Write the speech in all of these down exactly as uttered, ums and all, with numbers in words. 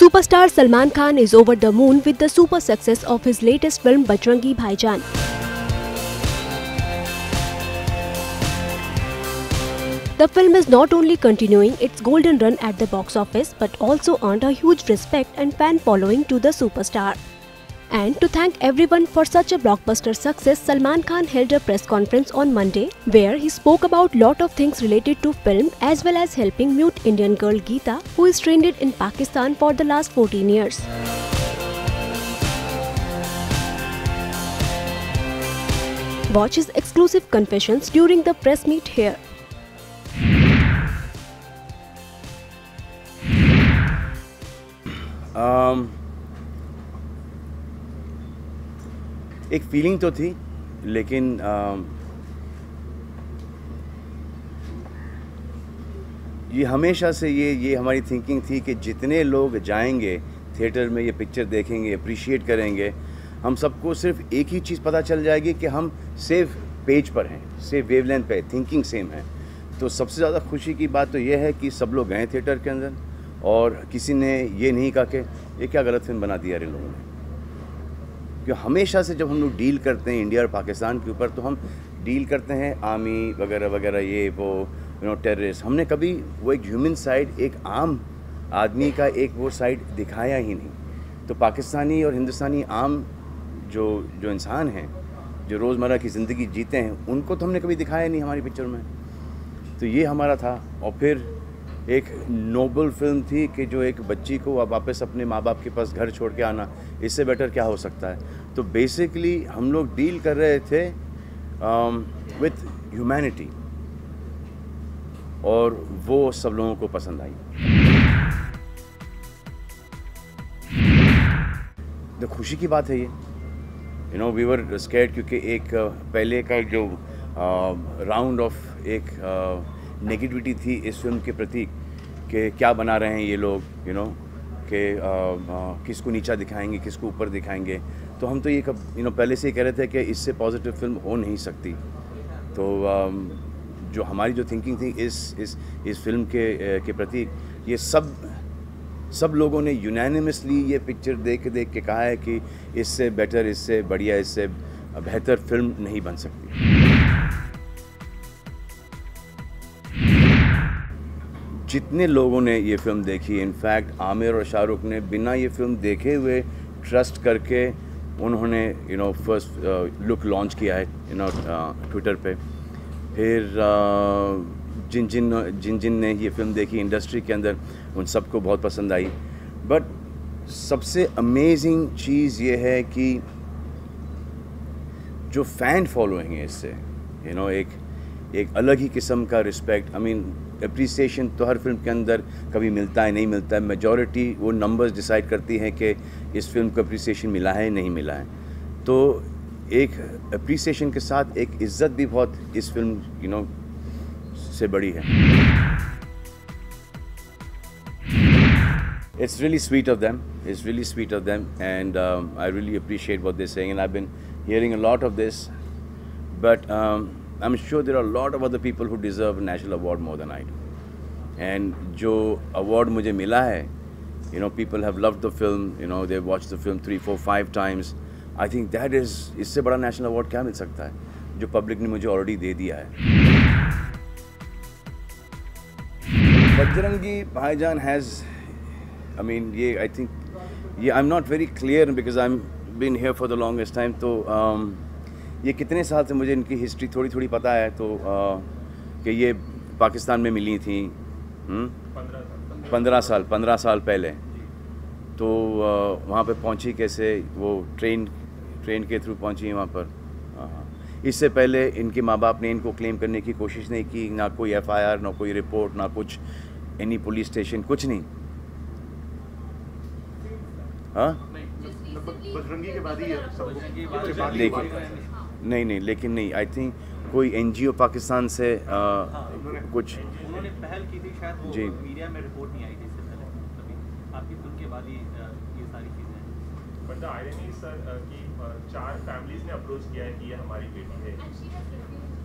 Superstar Salman Khan is over the moon with the super success of his latest film Bajrangi Bhaijaan. The film is not only continuing its golden run at the box office but also earned a huge respect and fan following to the superstar. And to thank everyone for such a blockbuster success, Salman Khan held a press conference on Monday where he spoke about lot of things related to film as well as helping mute Indian girl Geeta, who is stranded in Pakistan for the last fourteen years. Watch his exclusive confessions during the press meet here. Um, एक feeling तो थी, लेकिन um, ये हमेशा से ये ये हमारी थिंकिंग थी कि जितने लोग जाएंगे थिएटर में ये पिक्चर देखेंगे, अप्रिशिएट करेंगे, हम सबको सिर्फ एक ही चीज़ पता चल जाएगी कि हम सेफ पेज पर हैं, सेफ वेवलेंथ पे, थिंकिंग सेम है। तो सबसे ज़्यादा खुशी की बात तो ये है कि सब लोग गए थिएटर के अंदर और किसी ने ये नहीं कहा कि ये क्या गलत फिल्म बना दिया इन लोगों ने। क्योंकि हमेशा से जब हम लोग डील करते हैं इंडिया और पाकिस्तान के ऊपर, तो हम डील करते हैं आर्मी वगैरह वगैरह, ये वो यू नो टेररिस्ट। हमने कभी वो एक ह्यूमन साइड, एक आम आदमी का एक वो साइड दिखाया ही नहीं। तो पाकिस्तानी और हिंदुस्तानी आम जो जो इंसान हैं, जो रोज़मर्रा की ज़िंदगी जीते हैं, उनको तो हमने कभी दिखाया नहीं हमारी पिक्चर में। तो ये हमारा था। और फिर एक नोबल फिल्म थी कि जो एक बच्ची को अब वापस अपने माँ बाप के पास घर छोड़ के आना, इससे बेटर क्या हो सकता है। तो बेसिकली हम लोग डील कर रहे थे विथ ह्यूमैनिटी, और वो सब लोगों को पसंद आई। तो खुशी की बात है ये, you know we were scared, क्योंकि एक पहले का जो राउंड ऑफ एक नेगेटिविटी थी इस फिल्म के प्रति कि क्या बना रहे हैं ये लोग, यू नो कि किसको नीचा दिखाएंगे, किसको ऊपर दिखाएंगे। तो हम तो ये कब यू नो पहले से ही कह रहे थे कि इससे पॉजिटिव फिल्म हो नहीं सकती। तो uh, जो हमारी जो थिंकिंग थी इस इस इस फिल्म के के प्रति, ये सब सब लोगों ने यूनानिमसली ये पिक्चर देख देख के कहा है कि इससे बेटर, इससे बढ़िया, इससे बेहतर फिल्म नहीं बन सकती। जितने लोगों ने ये फिल्म देखी, इनफैक्ट आमिर और शाहरुख ने बिना ये फिल्म देखे हुए ट्रस्ट करके उन्होंने you know first look launch किया है यू नो ट्विटर पे। फिर uh, जिन जिन जिन जिन ने ये फिल्म देखी इंडस्ट्री के अंदर, उन सबको बहुत पसंद आई। बट सबसे अमेजिंग चीज़ ये है कि जो फ़ैन फॉलोइंग है इससे, यू नो एक एक अलग ही किस्म का रिस्पेक्ट, आई मीन अप्रिसिएशन तो हर फिल्म के अंदर कभी मिलता है नहीं मिलता है। मेजॉरिटी वो नंबर्स डिसाइड करती हैं कि इस फिल्म को अप्रिसिएशन मिला है नहीं मिला है। तो एक अप्रिसिएशन के साथ एक इज़्ज़त भी बहुत इस फिल्म यू नो से बड़ी है। It's really sweet of them. It's really sweet of them, and um, I really appreciate what they're saying. And I've been hearing a lot of this, but um, I'm sure there are a lot of other people who deserve a national award more than I do. And जो award मुझे मिला है, you know, people have loved the film. You know, they've watched the film three, four, five times. I think that is, इससे बड़ा national award क्या मिल सकता है, जो public ने मुझे already दे दिया है। बजरंगी भाईजान has, I mean, ये I think, ये I'm not very clear because I'm been here for the longest time. तो um, ये कितने साल से मुझे इनकी हिस्ट्री थोड़ी थोड़ी पता है। तो uh, कि ये पाकिस्तान में मिली थी पंद्रह साल पंद्रह साल पहले। तो uh, वहाँ पे पहुँची कैसे, वो ट्रेन ट्रेन के थ्रू पहुँची वहाँ पर। uh, इससे पहले इनके माँ बाप ने इनको क्लेम करने की कोशिश नहीं की, ना कोई एफ आई आर, ना कोई रिपोर्ट, ना कुछ एनी पुलिस स्टेशन, कुछ नहीं। हाँ बजरंगी के बाद ही लेकिन नहीं नहीं लेकिन नहीं आई थिंक कोई एनजीओ पाकिस्तान से आ, कुछ उन्होंने पहल की थी शायद, वो जी मीडिया में रिपोर्ट नहीं आई थी इससे पहले, तभी आपकी फिल्म के बाद ही ये सारी चीज़ें। बट द आयरनी सर कि चार फैमिलीज ने अप्रोच किया है कि ये हमारी बेटी है।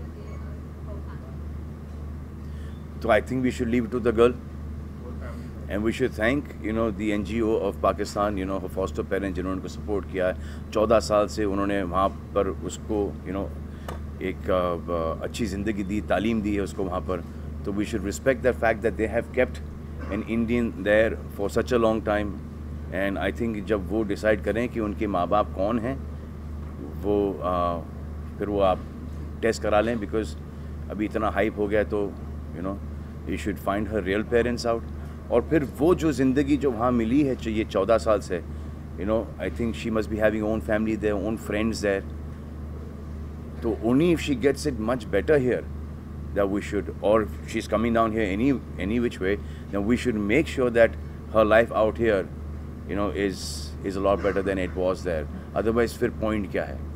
तो I think we should leave to the girl and we should thank you know the N G O of Pakistan, you know foster parents जिन्होंने उनको सपोर्ट किया है। चौदह साल से उन्होंने वहाँ पर उसको यू नो एक uh, अच्छी ज़िंदगी दी, तालीम दी है उसको वहाँ पर। तो we should respect the fact that they have kept an Indian there for such a long time. And I think जब वो डिसाइड करें कि उनके माँ बाप कौन हैं, वो uh, फिर वो आप टेस्ट करा लें, बिकॉज अभी इतना हाइप हो गया तो you know you should find her real parents out. और फिर वो जो ज़िंदगी जो वहाँ मिली है ये चौदह साल से, you know I think she must be having own family there, own friends there. तो only if she gets it much better here, that we should, or she's coming down here any any which way, then we should make sure that her life out here, you know, is is a lot better than it was there. Otherwise, फिर point क्या है?